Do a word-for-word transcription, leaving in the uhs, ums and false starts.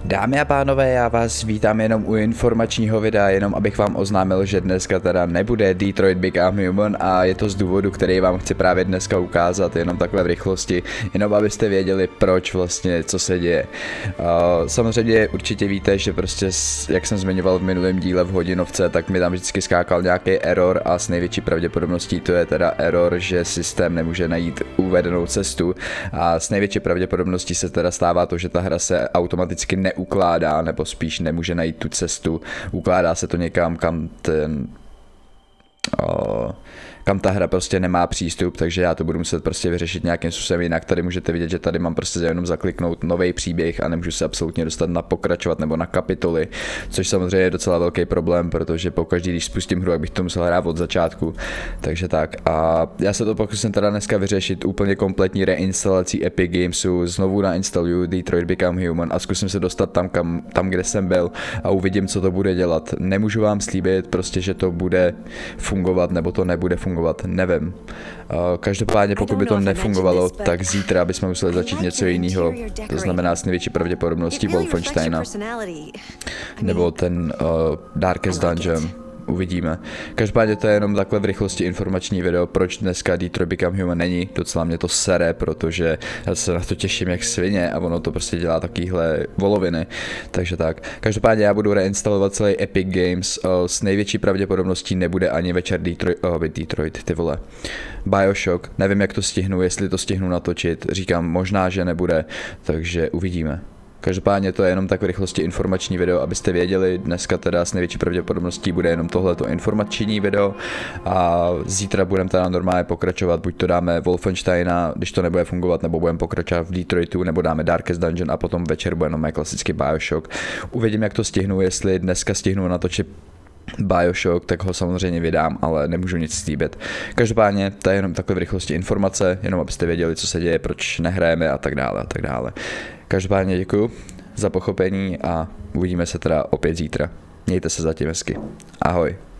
Dámy a pánové, já vás vítám jenom u informačního videa, jenom abych vám oznámil, že dneska teda nebude Detroit Become Human a je to z důvodu, který vám chci právě dneska ukázat, jenom takhle v rychlosti, jenom abyste věděli proč vlastně, co se děje. Uh, samozřejmě určitě víte, že prostě, jak jsem zmiňoval v minulém díle v hodinovce, tak mi tam vždycky skákal nějaký error a s největší pravděpodobností to je teda error, že systém nemůže najít uvedenou cestu a s největší pravděpodobností se teda stává to, že ta hra se automaticky neukládá, nebo spíš nemůže najít tu cestu, ukládá se to někam, kam ten o, kam ta hra prostě nemá přístup, takže já to budu muset prostě vyřešit nějakým způsobem jinak. Tady můžete vidět, že tady mám prostě jenom zakliknout nový příběh a nemůžu se absolutně dostat na pokračovat nebo na kapitoly, což samozřejmě je docela velký problém, protože pokaždý, když spustím hru, jak bych to musel hrát od začátku, takže tak. A já se to pokusím teda dneska vyřešit úplně kompletní reinstalací Epic Gamesu, znovu nainstaluju Detroit Become Human a zkusím se dostat tam, kam, tam, kde jsem byl a uvidím, co to bude dělat. Nemůžu vám slíbit prostě, že to bude fungovat nebo to nebude fungovat. Fungovat, nevím. Každopádně pokud by to nefungovalo, tak zítra bychom museli začít něco jiného, to znamená s největší pravděpodobností Wolfensteina, nebo ten uh, Darkest Dungeon, uvidíme. Každopádně to je jenom takhle v rychlosti informační video, proč dneska Detroit Become Human není, docela mě to sere, protože já se na to těším jak svině a ono to prostě dělá takovýhle voloviny, takže tak. Každopádně já budu reinstalovat celý Epic Games, s největší pravděpodobností nebude ani večer Detroit, oh, Detroit, ty vole, Bioshock, nevím jak to stihnu, jestli to stihnu natočit, říkám možná, že nebude, takže uvidíme. Každopádně to je jenom tak v rychlosti informační video, abyste věděli, dneska teda s největší pravděpodobností bude jenom tohleto informační video a zítra budeme teda normálně pokračovat, buď to dáme Wolfensteina, když to nebude fungovat, nebo budeme pokračovat v Detroitu, nebo dáme Darkest Dungeon a potom večer bude jenom klasický Bioshock. Uvidím jak to stihnu, jestli dneska stihnu natočit Bioshock, tak ho samozřejmě vydám, ale nemůžu nic slíbit. Každopádně to je jenom takové v rychlosti informace, jenom abyste věděli, co se děje, proč nehrajeme a tak dále a tak dále. Každopádně děkuju za pochopení a uvidíme se teda opět zítra. Mějte se zatím hezky. Ahoj.